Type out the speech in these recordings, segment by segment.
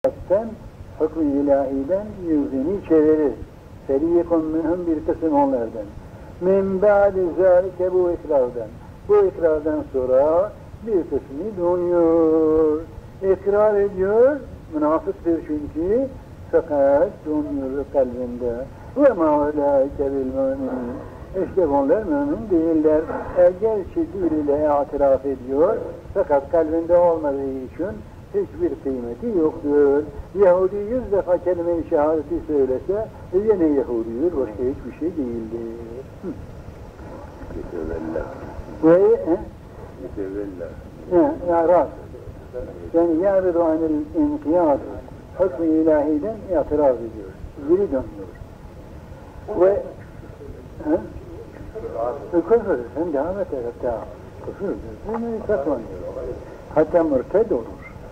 Sen hükmü ilahiden yüzünü çevirir. Ferikun minhum bir kısım onlardan. Min ba'di zâlike bu ikrardan. Bu ikrardan sonra bir kısmı donuyor. İkrar ediyor, münafıktır çünkü, fakat donuyor kalbinde. Ve mâ ulâike bil müminin. İşte bunlar mümin değiller. Gerçi diliyle itiraf ediyor, fakat kalbinde olmadığı için hiçbir kıymeti yoktur. Yahudi 100 defa kelime-i şehadeti söylese, yine Yahudidir, başka hiçbir şey değildir. İ'rad. Yani ya'ridu anil inkiyad, hükmü ilahiden itiraz ediyor. Geri dönüyor. Ve küfür, sen devam et hatta küfür, seni saklanıyor. Hatta mürted olur.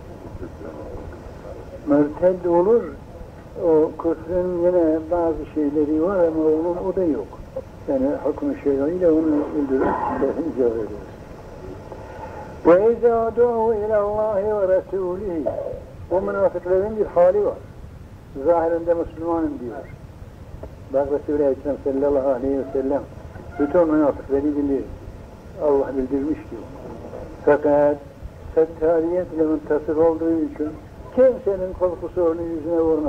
Mürted olur, o küfrün yine bazı şeyleri var ama onun o da yok. Yani hükmü şeyiyle onu öldürüp icra ediyoruz. وَاِذَا دُعُوا اِلَى اللّٰهِ وَرَسُولِهِ O münafıkların bir hali var. Zahirinde Müslümanım diyor. Bak Resulü Ekrem sallallahu aleyhi ve sellem bütün münafıkları bilir. Allah bildirmiş ki. Fakat settariyetle müntasır olduğu için kimsenin korkusu onun yüzüne vurmaz.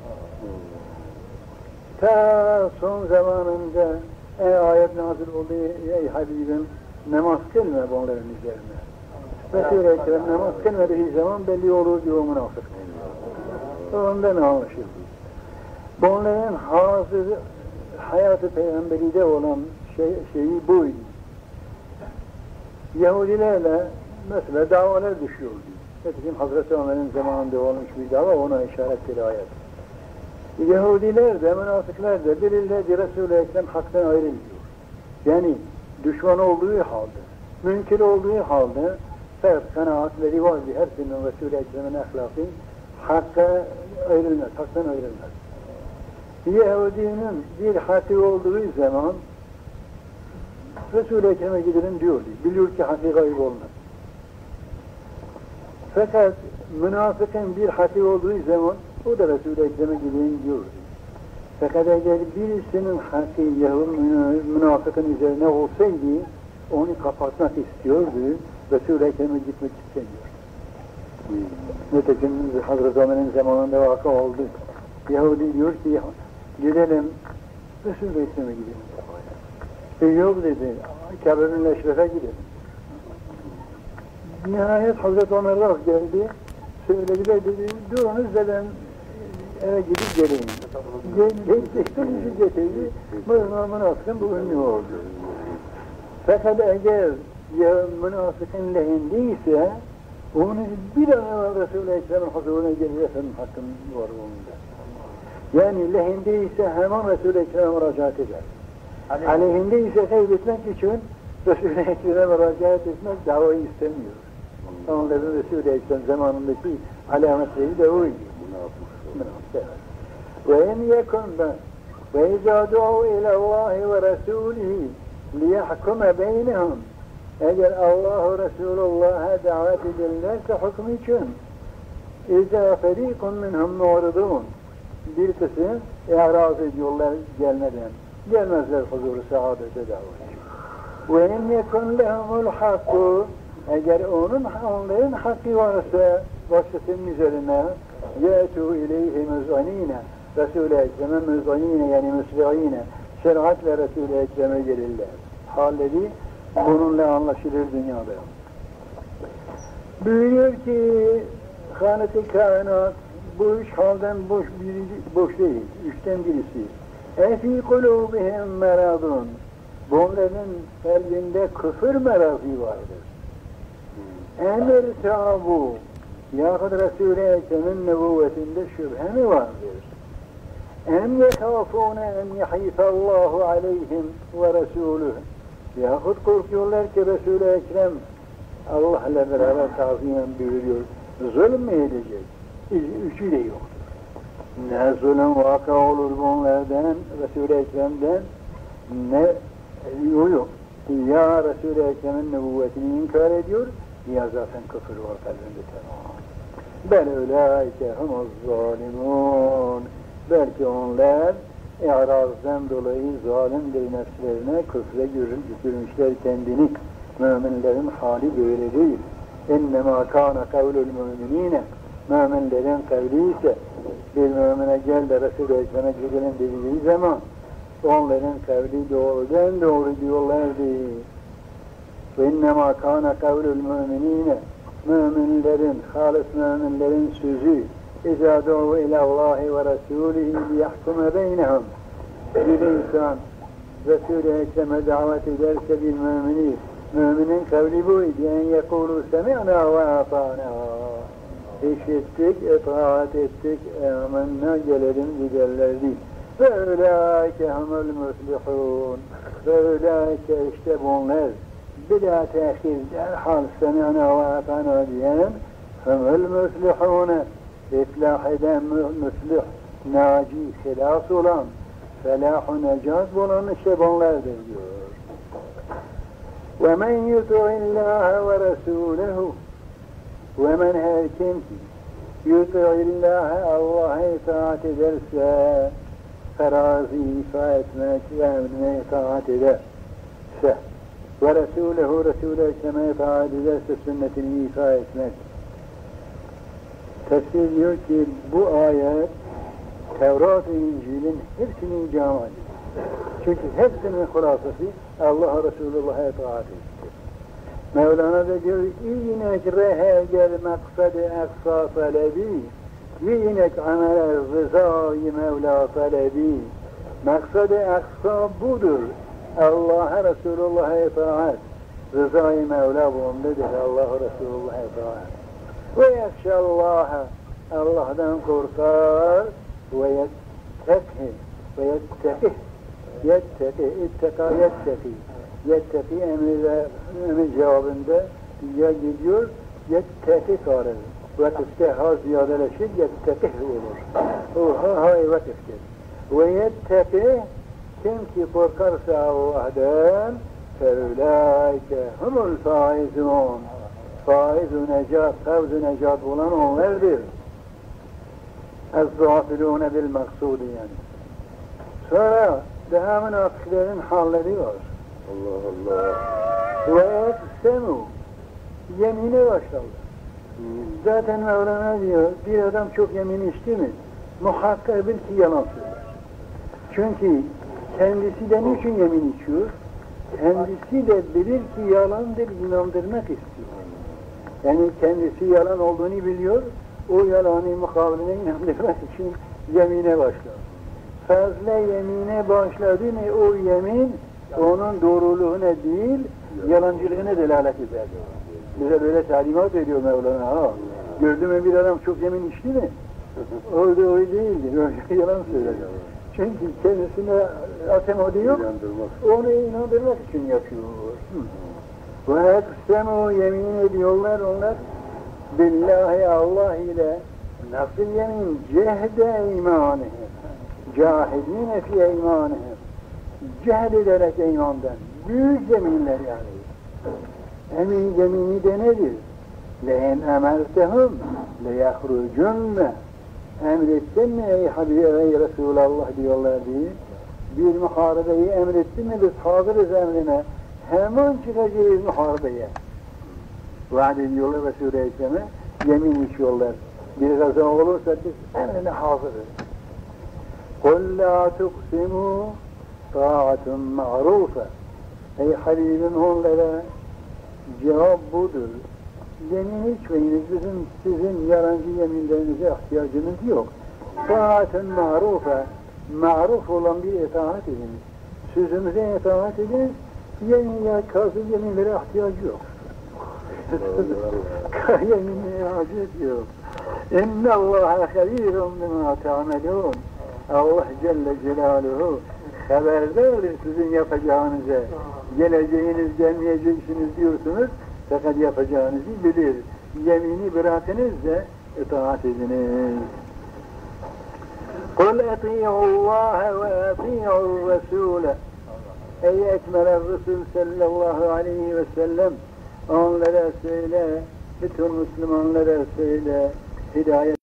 Ta son zamanında ayet nazil oldu, ey Habibim namaz kılma bunların üzerine. Resulü Ekrem namaz kılmadığı zaman belli olur diyor münafık. Ondan anlaşıldı. Bunların hazır hayatı peygamberide olan şeyi buydu. Yahudilerle mesela davalar düşüyordu. Nitekim Hazreti Ömer'in zamanında olmuş bir dava, ona işaret bir ayet. Yahudiler de, münafıklar da birilleri Resul-i Ekrem haktan ayrılıyor. Yani düşman olduğu halde, münkir olduğu halde fakat kanaatleri var bir her birinin Resul-i Ekrem'in ahlakı hakka ayrılmaz, haktan ayrılmaz. Yahudinin bir hakkı olduğu zaman Resul-i Ekrem'e gidelim diyordu. Biliyor ki hakkı gayb olmaz. Fakat münafıkın bir hakkı olduğu zaman o da Resul-i Ekrem'e gidelim diyordu. Fakat eğer birisinin hakkı münafıkın üzerine olsaydı onu kapatmak istiyordu. Resul-i Ekrem'e gitmek istemiyor. Nitekim Hazreti Ömer'in zamanında vaka oldu. Yahudi diyor ki gidelim Resul-i Ekrem'e gidelim. Yok dedi, Kabe'nin Eşref'e gidelim. Nihayet Hazreti Ömer rast geldi, söylediler dedi, durunuz da ben eve gidip geleyim. Getirdi, getirdi, münafıkın bugün ne oldu? Fakat eğer münafıkın lehindeyse, onu bir an evvel Resul-i Ekrem'in huzuruna gelir efendim hakkım var onda. Yani lehindeyse hemen Resul-i Ekrem'e müracaat eder. Aleyhindeyse kaybetmek için Resul-i Ekrem'e müracaat etmek davayı istemiyor. Onların Resul-i Ekrem zamanındaki alametleri de oydu. وَاِنْ يَكُنْ وَاِذَا دُعُوا اِلَى اللّٰهِ وَرَسُولِهِ لِيَحْكُمَ بَيْنِهُمْ Eğer Allah-u Resulullah'a davet edilirlerse hüküm için اِذَا فَر۪يقٌ مِنْهُمْ مُعْرِضُونَ bir kısım i'raz ediyorlar gelmeden. Gelmezler huzuru saadete davet. وَاِنْ يَكُنْ لَهُمُ الْحَقُّ Eğer onların hakkı varsa başkasının üzerine يَأْتُوا اِلَيْهِ مُزْعَن۪ينَ Resul-i Ekrem'e müz'anîne yani müsri'îne şeriatle Resul-i Ekrem'e gelirler. Halleri bununla anlaşılır dünyada. Buyuruyor ki Hânet-i Kainat bu üç halden boş değil. Üçten birisi. اَفِي قُلُوبِهِمْ مَرَضٌ Bunların kalbinde küfür merazı vardır. اَمِرْ تَعَبُوا Yahut Resul-i Ekrem'in nübüvvetinde şüphe mi vardır? اَمْ يَخَافُونَ اَنْ يَحِيفَ اللّٰهُ عَلَيْهِمْ وَرَسُولُهُ Yahut korkuyorlar ki Resul-i Ekrem Allah'la beraber tazimen buyuruyor. Zulüm mü edecek? Üçü de yoktur. Ne zulüm vaka olur bunlardan, Resul-i Ekrem'den, ne yok. Ya Resul-i Ekrem'in nübüvvetini inkar ediyor, ya zaten küfür var kalbinde tamam. Bel ulaike humuz zalimun. Belki onlar i'razdan dolayı zalimdir nefslerine, küfre götürmüşler kendini. Müminlerin hali böyle değil. İnnemâ kâne kavlul müminîne. Müminlerin kavli ise bir mümine gel de Resul-i Ekrem'e gidelim dediği zaman onların kavli doğrudan doğru diyorlardı. İnnemâ kâne kavlul müminîne. Müminlerin, halis müminlerin sözü اِذَا دُعُوا اِلَى اللّٰهِ وَرَسُولِهِ لِيَحْكُمَ بَيْنَهُمْ. Bir insan Resul-i Ekrem'e davet ederse bir müminin kavli buydu. En yekûlû semi'nâ ve atâna. İşittik, itaat ettik, âmennâ gelelim giderlerdi. Ve ulâike humul müslihûn. Ve ulâike işte bunlar. Bila tehir derhal semi'nâ ve atâna diyen humul müslihûne. İflah eden müslih, naci, hilas olan, felah-ı necat bulan işte bunlardır diyor. وَمَنْ يُطُعِ اللّٰهَ وَرَسُولَهُ وَمَنْ her kim ki يُطِعِ اللّٰهَ Allah'a itaat ederse, ferazi ifa etmek ve emrine itaat ederse, ve Resulehu Resul-i Ekrem'e itaat ederse sünnetini ifa etmek. Tefsir diyor ki bu ayet Tevrat ve İncil'in hepsinin camı. Çünkü hepsinin hulasası Allah Resulullah'a itaat ettir. Mevlana da diyor İnek rehe gel maksad-ı eksa talebi İnek amel rızayı Mevla talebi. Maksad-ı eksa budur. Allah'a Resulullah'a itaat. Rızayı Mevla bundadır. Allah Resulullah'a itaat. Ve yakşallâhe Allah'tan korkar ve yetteki emir cevabında ya gidiyor yetteki karır vakıfta ha ziyadeleşir yetteki olur o ha vakıfta ve yetteki kim ki korkarsa Allah'tan feulaike humul faizun faiz-ü necat, fevz-ü necat olan onlardır. Ez-zâfilûne bil-maksûdi yani. Sonra daha münafıkların halleri var. Allah Allah. Ve eksemu yemine başladı. Zaten Mevlana diyor, bir adam çok yemin içti mi, muhakkak bil ki yalan söyler. Çünkü kendisi de niçin yemin içiyor? Kendisi de bilir ki yalandır, inandırmak istiyor. Yani kendisi yalan olduğunu biliyor, o yalanı mukabiline inandırmak için yemine başlar. Fazla yemine başladı mı o yemin onun doğruluğuna değil, yalancılığına delalet eder. Bize böyle talimat ediyor Mevlana. Ha. Gördün mü bir adam çok yemin içti mi? O değildir, öyle yalan söyler. Çünkü kendisine atemodi yok, onu inandırmak için yapıyor. Ve eksemu yemin ediyorlar onlar billahi Allah ile nasıl yemin cehde imanihim cahidine fi imanihim cehd ederek imandan büyük yeminler yani yemini de nedir? Le'en emertehum leyahrucunne emrettin mi ey Habibi ey Resulallah diyorlar diye bir muharebeyi emrettin mi biz hazırız emrine hemen çıkacağız muharebeye. Vaat ediyorlar Resul-i Ekrem'e, yemin içiyorlar. Bir gaza olursa biz emrine hazırız. قُلْ لَا تُقْسِمُوا طَاعَةٌ مَعْرُوفَ Ey Habibim onlara cevap budur. Yemin içmeyiniz, sizin yalancı yeminlerinize ihtiyacınız yok. طَاعَةٌ مَعْرُوفَ Ma'ruf olan bir itaat ediniz. Sözümüze itaat ediniz. Yeminler, kazı yeminlere ihtiyacı yok. Yeminlere hacet yok. İnne Allah'a habirun bima ta'melun. Allah Celle Celaluhu haberdardır sizin yapacağınıza. Geleceğiniz, gelmeyeceksiniz diyorsunuz. Fakat yapacağınızı bilir. Yemini bırakınız da itaat ediniz. قُلْ اَطِيعُوا اللّٰهَ وَاَطِيعُوا الرَّسُولَ Ey Ekmel Resul sallallahu aleyhi ve sellem onlara söyle, bütün Müslümanlara söyle, hidayet